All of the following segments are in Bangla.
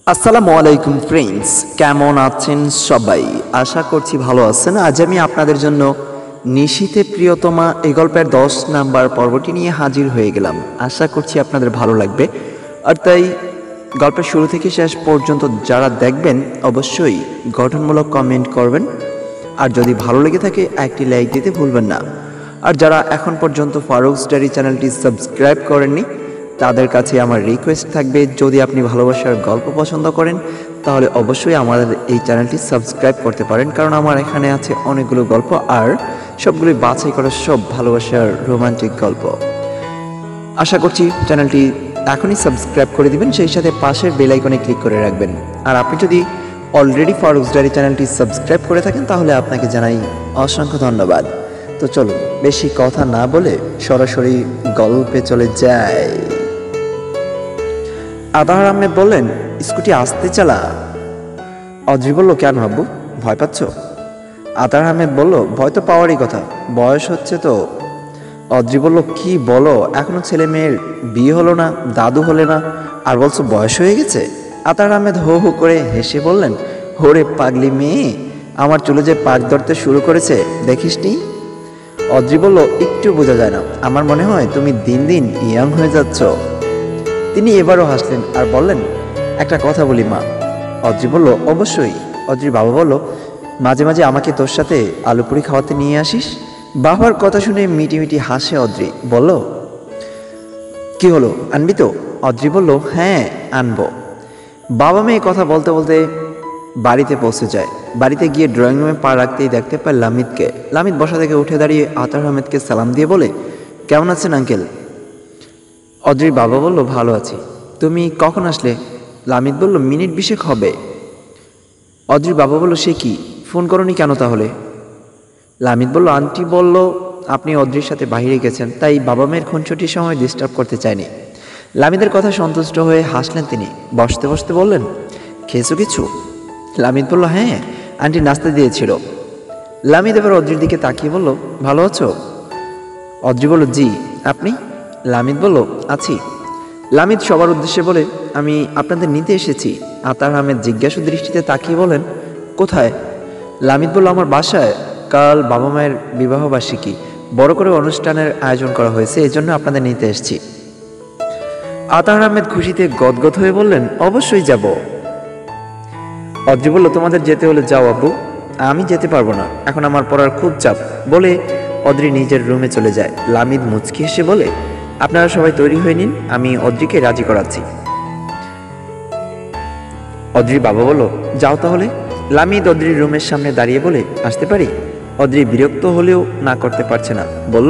আসসালামু আলাইকুম ফ্রেন্ডস, কেমন আছেন সবাই? আশা করছি ভালো আছেন। আজ আমি আপনাদের জন্য নিশীথে প্রিয়তমা এই গল্পের 10 নাম্বার পর্বটি নিয়ে হাজির হয়ে গেলাম। আশা করছি আপনাদের ভালো লাগবে। আর তাই গল্পের শুরু থেকে শেষ পর্যন্ত যারা দেখবেন অবশ্যই গঠনমূলক কমেন্ট করবেন, আর যদি ভালো লেগে থাকে একটি লাইক দিতে ভুলবেন না। আর যারা এখন পর্যন্ত ফারুক স্টাডি চ্যানেলটি সাবস্ক্রাইব করেননি তাদের কাছে আমার রিকোয়েস্ট থাকবে, যদি আপনি ভালোবাসার গল্প পছন্দ করেন তাহলে অবশ্যই আমাদের এই চ্যানেলটি সাবস্ক্রাইব করতে পারেন, কারণ আমার এখানে আছে অনেকগুলো গল্প আর সবগুলি বাছাই করা সব ভালোবাসার রোমান্টিক গল্প। আশা করছি চ্যানেলটি এখনই সাবস্ক্রাইব করে দিবেন, সেই সাথে পাশের বেল আইকনে ক্লিক করে রাখবেন। আর আপনি যদি অলরেডি ফারুক স্টাডি চ্যানেলটি সাবস্ক্রাইব করে থাকেন তাহলে আপনাকে জানাই অসংখ্য ধন্যবাদ। তো চলুন বেশি কথা না বলে সরাসরি গল্পে চলে যায়। আতাহার আহমেদ বললেন, স্কুটি আসতে চালা। অদ্রি বলল, কেন আব্বু, ভয় পাচ্ছ? আতাহার আহমেদ বলল, ভয় তো পাওয়ারই কথা, বয়স হচ্ছে তো। অদ্রি বলল, কি বলো, এখনো ছেলে মেয়ের বিয়ে হলো না, দাদু হলে না, আর বলছো বয়স হয়ে গেছে? আতাহার আহমেদ হো হো করে হেসে বললেন, হোরে পাগলি মেয়ে, আমার চুলে যে পাক ধরতে শুরু করেছে দেখিসনি? অদ্রি বলল, একটু বোঝা যায় না, আমার মনে হয় তুমি দিন দিন ইয়াং হয়ে যাচ্ছ। তিনি এবারও হাসলেন আর বললেন, একটা কথা বলি মা। অদ্রি বলল, অবশ্যই। অদ্রির বাবা বলল, মাঝে মাঝে আমাকে তোর সাথে আলুপুরি খাওয়াতে নিয়ে আসিস। বাবার কথা শুনে মিটি মিটি হাসে অদ্রি। বলল, কি হলো, আনবি তো? অদ্রি বলল, হ্যাঁ আনবো। বাবা মেয়ে কথা বলতে বলতে বাড়িতে পৌঁছে যায়। বাড়িতে গিয়ে ড্রয়িং রুমে পা রাখতেই দেখতে পায় লামিদকে। লামিদ বসা থেকে উঠে দাঁড়িয়ে আতাহার আহমেদকে সালাম দিয়ে বলে, কেমন আছেন আঙ্কেল? অদ্রির বাবা বলল, ভালো আছি। তুমি কখন আসলে? লামিদ বলল, মিনিট 20 হবে। অদ্রির বাবা বলল, সে কি, ফোন করনি কেন তাহলে? লামিদ বলল, আন্টি বলল আপনি অদ্রির সাথে বাইরে গেছেন, তাই বাবা মেয়ের খুনছুটির সময় ডিস্টার্ব করতে চায়নি। লামিদের কথা সন্তুষ্ট হয়ে হাসলেন তিনি। বসতে বসতে বললেন, খেয়েছো কিছু? লামিদ বলল, হ্যাঁ, আন্টি নাস্তা দিয়েছিল। লামিদ এবার অদ্রির দিকে তাকিয়ে বলল, ভালো আছো? অদ্রি বলল, জি। আপনি? লামিদ বলল, আছি। লামিদ সবার উদ্দেশ্যে বলে, আমি আপনাদের নিতে এসেছি। আতাহার আহমেদ জিজ্ঞাসু দৃষ্টিতে তাকিয়ে বলেন, কোথায়? লামিদ বলল, আমার বাসায়। কাল বাবা মায়ের বিবাহবার্ষিকী, বড় করে অনুষ্ঠানের আয়োজন করা হয়েছে, এজন্য আপনাদের নিতে এসেছি। আতাহার আহমেদ খুশিতে গদগদ হয়ে বললেন, অবশ্যই যাব। অদ্রি বলল, তোমাদের যেতে হলে যাও আব্বু, আমি যেতে পারবো না, এখন আমার পড়ার খুব চাপ। বলে অদ্রি নিজের রুমে চলে যায়। লামিদ মুচকি হেসে বলে, আপনারা সবাই তৈরি হয়ে নিন, আমি অদ্রিকে রাজি করাচ্ছি। অদ্রির বাবা বলল, যাও তাহলে। লামিদ অদ্রির রুমের সামনে দাঁড়িয়ে বলে, আসতে পারি? অদ্রি বিরক্ত হলেও না করতে পারছে না, বলল,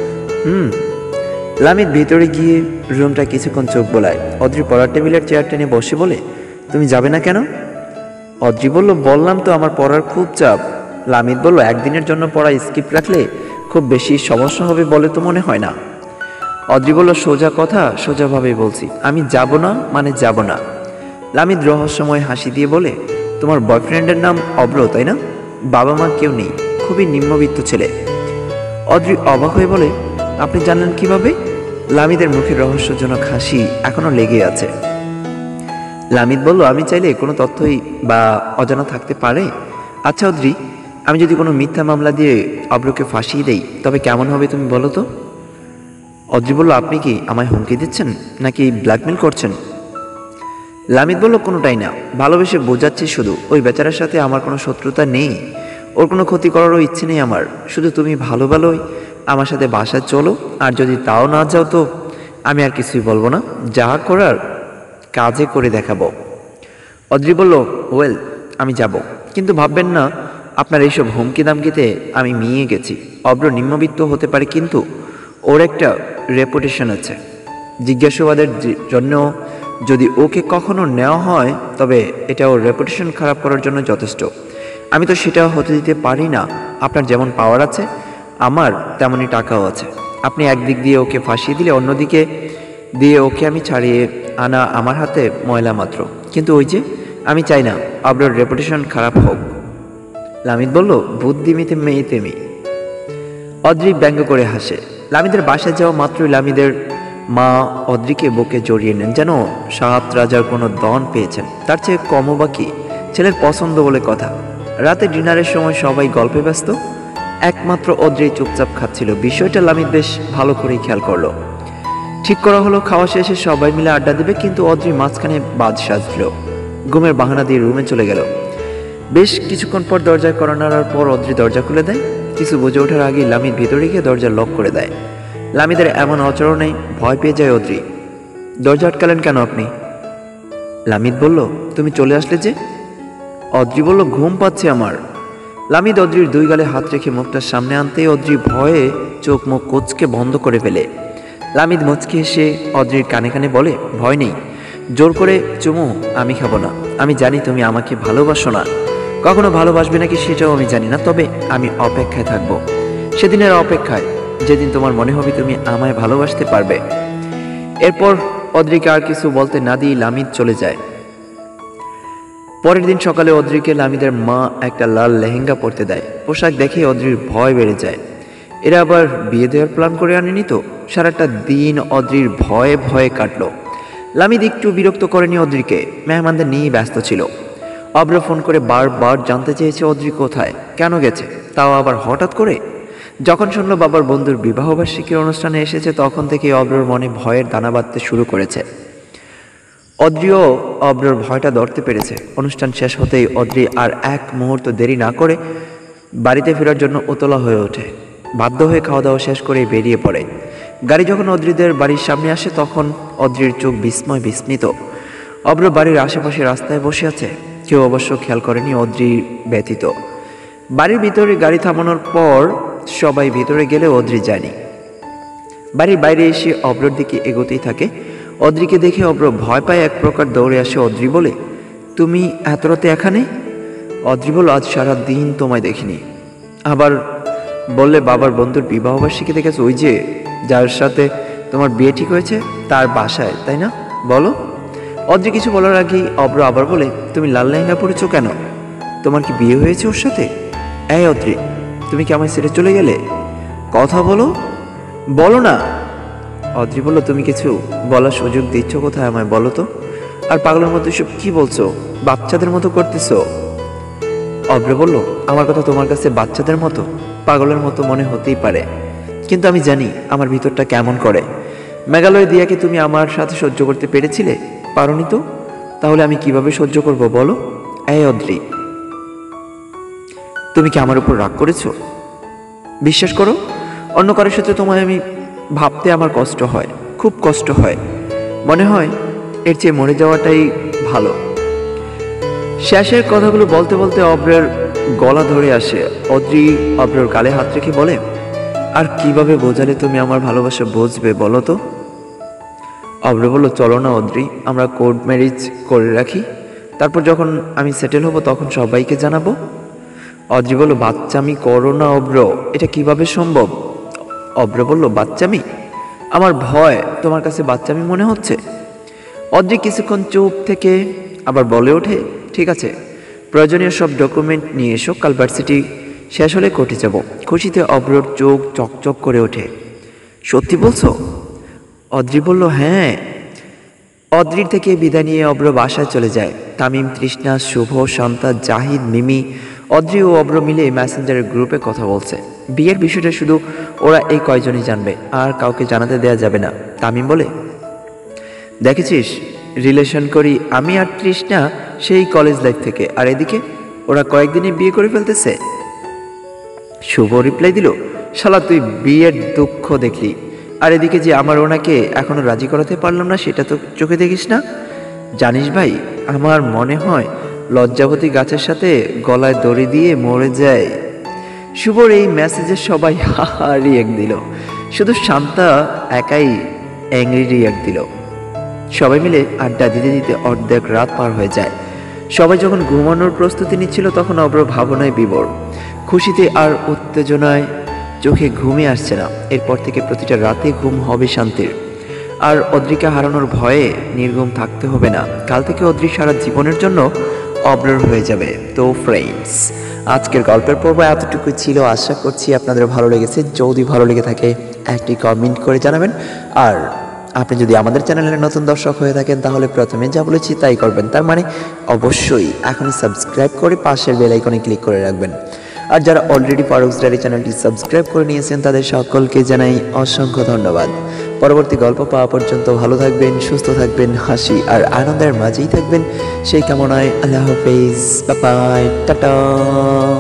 লামিদ ভিতরে গিয়ে রুমটা কিছুক্ষণ চোখ বোলায়। অদ্রি পড়ার টেবিলের চেয়ার টেনে বসে বলে, তুমি যাবে না কেন? অদ্রি বলল, বললাম তো আমার পড়ার খুব চাপ। লামিদ বলল, একদিনের জন্য পড়া স্কিপ রাখলে খুব বেশি সমস্যা হবে বলে তো মনে হয় না। অদ্রি বলল, সোজা কথা সোজাভাবেই বলছি, আমি যাব না মানে যাব না। লামিদ রহস্যময় হাসি দিয়ে বলে, তোমার বয়ফ্রেন্ডের নাম অব্র, তাই না? বাবা মা কেউ নেই, খুবই নিম্নবিত্ত ছেলে। অদ্রি অবাক হয়ে বলে, আপনি জানলেন কিভাবে? লামিদের মুখের রহস্যজনক হাসি এখনো লেগে আছে। লামিদ বলল, আমি চাইলে কোনো তথ্যই বা অজানা থাকতে পারে। আচ্ছা অদ্রি, আমি যদি কোনো মিথ্যা মামলা দিয়ে অব্রকে ফাঁসিয়ে দেই তবে কেমন হবে তুমি বলো তো? অদ্রি বলল, আপনি কি আমায় হুমকি দিচ্ছেন নাকি ব্ল্যাকমেল করছেন? লামিদ বলল, কোনোটাই না, ভালোবেসে বোঝাচ্ছি শুধু। ওই বেচারার সাথে আমার কোনো শত্রুতা নেই, ওর কোনো ক্ষতি করারও ইচ্ছে নেই আমার। শুধু তুমি ভালো ভালোই আমার সাথে বাসায় চলো, আর যদি তাও না যাও তো আমি আর কিছুই বলবো না, যা করার কাজে করে দেখাবো। অদ্রি বলল, ওয়েল, আমি যাব, কিন্তু ভাববেন না আপনার এইসব হুমকি দামকিতে আমি মিয়ে গেছি। অব্র নিম্নবিত্ত হতে পারে, কিন্তু ওর একটা রেপুটেশন আছে। জিজ্ঞাসাবাদের জন্য যদি ওকে কখনো নেওয়া হয় তবে এটা ওর রেপুটেশন খারাপ করার জন্য যথেষ্ট। আমি তো সেটা হতে দিতে পারি না। আপনার যেমন পাওয়ার আছে আমার তেমনই টাকাও আছে। আপনি একদিক দিয়ে ওকে ফাঁসিয়ে দিলে অন্যদিকে দিয়ে ওকে আমি ছাড়িয়ে আনা আমার হাতে ময়লা মাত্র। কিন্তু ওই যে, আমি চাই না অব্রর রেপুটেশন খারাপ হোক। লামিদ বলল, বুদ্ধিমিতে মেয়ে তেমি। অদ্রি ব্যঙ্গ করে হাসে। লামিদের বাসায় যাওয়া মাত্রই লামিদের মা অদ্রিকে বুকে জড়িয়ে নেন, যেন 7 রাজার কোনো দন পেয়েছেন। তার চেয়ে কমও বা কি, ছেলের পছন্দ বলে কথা। রাতে ডিনারের সময় সবাই গল্পে ব্যস্ত, একমাত্র অদ্রি চুপচাপ খাচ্ছিল। বিষয়টা লামিদ বেশ ভালো করেই খেয়াল করলো। ঠিক করা হলো খাওয়া শেষে সবাই মিলে আড্ডা দেবে, কিন্তু অদ্রি মাঝখানে বাজ সাজল। ঘুমের বাহানা দিয়ে রুমে চলে গেল। বেশ কিছুক্ষণ পর দরজায় কড়া নাড়ার পর অদ্রি দরজা খুলে দেয়। কিছু বুঝে ওঠার আগেই লামিদ ভেতরে গিয়ে দরজা লক করে দেয়। লামিদের এমন আচরণে ভয় পেয়ে যায় অদ্রি। দরজা আটকালেন কেন আপনি? লামিদ বলল, তুমি চলে আসলে যে? অদ্রি বলল, ঘুম পাচ্ছে আমার। লামিদ অদ্রির 2 গালে হাত রেখে মুখটার সামনে আনতে অদ্রি ভয়ে চোখ মুখ কোচকে বন্ধ করে ফেলে। লামিদ মুচকি হেসে অদ্রির কানে কানে বলে, ভয় নেই, জোর করে চুমু আমি খাবো না। আমি জানি তুমি আমাকে ভালোবাসো না, কখনো ভালোবাসবে নাকি সেটাও আমি জানি না, তবে আমি অপেক্ষায় থাকবো, সেদিনের অপেক্ষায়, যেদিন তোমার মনে হবে তুমি আমায় ভালোবাসতে পারবে। এরপর অদ্রিকে আর কিছু বলতে না দিয়ে লামিদ চলে যায়। পরের দিন সকালে অদ্রিকে লামিদের মা একটা লাল লেহেঙ্গা পরতে দেয়। পোশাক দেখে অদ্রির ভয় বেড়ে যায়। এরা আবার বিয়ে দেওয়ার প্ল্যান করে আনেনি তো? সারাটা দিন অদ্রির ভয়ে ভয়ে কাটলো। লামিদ একটু বিরক্ত করেনি অদ্রিকে, মেহমানদের নিয়ে ব্যস্ত ছিল। অব্র ফোন করে বারবার জানতে চেয়েছে অদ্রি কোথায়, কেন গেছে, তাও আবার হঠাৎ করে। যখন শুনলো বাবার বন্ধুর বিবাহবার্ষিকীর অনুষ্ঠানে এসেছে, তখন থেকে অব্রর মনে ভয়ের দানা বাঁধতে শুরু করেছে। অদ্রিও অব্রর ভয়টা ধরতে পেরেছে। অনুষ্ঠান শেষ হতেই অদ্রি আর এক মুহূর্ত দেরি না করে বাড়িতে ফেরার জন্য উতলা হয়ে ওঠে। বাধ্য হয়ে খাওয়া দাওয়া শেষ করে বেরিয়ে পড়ে। গাড়ি যখন অদ্রিদের বাড়ির সামনে আসে, তখন অদ্রির চোখ বিস্ময় বিস্মিত। অব্র বাড়ির আশেপাশে রাস্তায় বসে আছে, কেউ অবশ্য খেয়াল করেনি অদ্রি ব্যতীত। বাড়ির ভিতরে গাড়ি থামানোর পর সবাই ভিতরে গেলে অদ্রি যায়নি। বাড়ির বাইরে এসে অব্রর দিকে এগোতেই থাকে। অদ্রিকে দেখে অব্র ভয় পায় এক প্রকার, দৌড়ে আসে। অদ্রি বলে, তুমি এত রাতে এখানে? অদ্রি বলল, আজ সারা দিন তোমায় দেখিনি। আবার বললে, বাবার বন্ধুর বিবাহবার্ষিকী দেখেছো, ওই যে যার সাথে তোমার বিয়ে ঠিক হয়েছে, তার বাসায়, তাই না? বলো। অদ্রি কিছু বলার আগেই অব্র আবার বলে, তুমি লাল লেহেঙ্গা পরেছো কেন? তোমার কি বিয়ে হয়েছে ওর সাথে? এই অদ্রি, তুমি কি আমায় ছেড়ে চলে গেলে? কথা বলো, বলো না। অদ্রি বলল, তুমি কিছু বলার সুযোগ দিচ্ছ কোথায় আমায়, বলো তো। আর পাগলের মতো সব কি বলছো, বাচ্চাদের মতো করতেছো। অব্র বলল, আমার কথা তোমার কাছে বাচ্চাদের মতো, পাগলের মতো মনে হতেই পারে, কিন্তু আমি জানি আমার ভিতরটা কেমন করে। মেঘালয় দিয়াকে তুমি আমার সাথে সহ্য করতে পেরেছিলে? পারোনি তো, তাহলে আমি কিভাবে সহ্য করব বলো। এই অদ্রি, তুমি কি আমার উপর রাগ করেছো? বিশ্বাস করো, অন্য কারোর সাথে তোমায় আমি ভাবতে আমার কষ্ট হয়, খুব কষ্ট হয়। মনে হয় এর চেয়ে মরে যাওয়াটাই ভালো। শেষের কথাগুলো বলতে বলতে অব্রের গলা ধরে আসে। অদ্রি অব্রের গালে হাত রেখে বলে, আর কিভাবে বোঝালে তুমি আমার ভালোবাসা বুঝবে বলো তো। অব্র বলল, চলো না অদ্রি, আমরা কোর্ট ম্যারেজ করে রাখি, তারপর যখন আমি সেটেল হব তখন সবাইকে জানাবো। অদ্রি বলল, বাচ্চামি করো না অব্র, এটা কিভাবে সম্ভব? অব্র বলল, বাচ্চামি? আমার ভয় তোমার কাছে বাচ্চামি মনে হচ্ছে। অদ্রি কিছুক্ষণ চুপ থেকে আবার বলে ওঠে, ঠিক আছে, প্রয়োজনীয় সব ডকুমেন্ট নিয়ে এসো, কাল ভার্সিটি শেষ হলে কোর্টে যাব। খুশিতে অব্রর চোখ চকচক করে ওঠে। সত্যি বলছো? অদ্রি বলল, হ্যাঁ। অদ্রির থেকে বিদায় নিয়ে অব্র বাসায় চলে যায়। তামিম, তৃষ্ণা, শুভ, শান্তা, জাহিদ, মিমি, অদ্রি ও অব্র মিলে মেসেঞ্জারের গ্রুপে কথা বলছে। বিয়ের বিষয়টা শুধু ওরা এই কয়জনই জানবে, আর কাউকে জানাতে দেয়া যাবে না। তামিম বলে, দেখেছিস, রিলেশন করি আমি আর তৃষ্ণা সেই কলেজ লাইফ থেকে, আর এদিকে ওরা কয়েকদিনে বিয়ে করে ফেলতেছে। শুভ রিপ্লাই দিল, শালা তুই বিয়ের দুঃখ দেখলি, আর এদিকে যে আমার ওনাকে এখনো রাজি করাতে পারলাম না সেটা তো চোখে দেখিস না। জানিস ভাই, আমার মনে হয় লজ্জাবতী গাছের সাথে গলায় দড়ি দিয়ে মরে যায়। শুভর এই মেসেজে সবাই হাহা রিয়াক্ট দিল, শুধু শান্তা একাই অ্যাংরি রিয়াক্ট দিল। সবাই মিলে আড্ডা দিতে দিতে অর্ধেক রাত পার হয়ে যায়। সবাই যখন ঘুমানোর প্রস্তুতি নিচ্ছিল তখন অব্র ভাবনায় বিভোর। খুশিতে আর উত্তেজনায় চোখে ঘুমই আসছে না। এরপর থেকে প্রতিটা রাতে ঘুম হবে শান্তির, আর অদ্রিকা হারানোর ভয়ে নির্ঘুম থাকতে হবে না। কাল থেকে অদ্রি সারা জীবনের জন্য অব্রর হয়ে যাবে। তো ফ্রেন্ডস, আজকের গল্পের পর্ব এতটুকু ছিল। আশা করছি আপনাদের ভালো লেগেছে। যদি ভালো লেগে থাকে একটি কমেন্ট করে জানাবেন, আর আপনি যদি আমাদের চ্যানেলের নতুন দর্শক হয়ে থাকেন তাহলে প্রথমে যা বলেছি তাই করবেন, তার মানে অবশ্যই এখনই সাবস্ক্রাইব করে পাশের বেল আইকনে ক্লিক করে রাখবেন। আর যারা অলরেডি ফারুকস ডায়েরি চ্যানেলটি সাবস্ক্রাইব করে নিয়েছেন তাদের সকলকে জানাই অসংখ্য ধন্যবাদ। পরবর্তী গল্প পাওয়া পর্যন্ত ভালো থাকবেন, সুস্থ থাকবেন, হাসি আর আনন্দের মাঝেই থাকবেন সেই কামনায় আল্লাহ হাফেজ, বাই বাই, টাটা।